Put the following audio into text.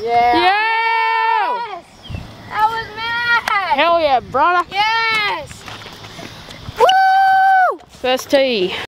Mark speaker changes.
Speaker 1: Yeah.
Speaker 2: Yeah!
Speaker 1: Yes! That was mad!
Speaker 2: Hell yeah, brother.
Speaker 1: Yes!
Speaker 2: Woo! First tee.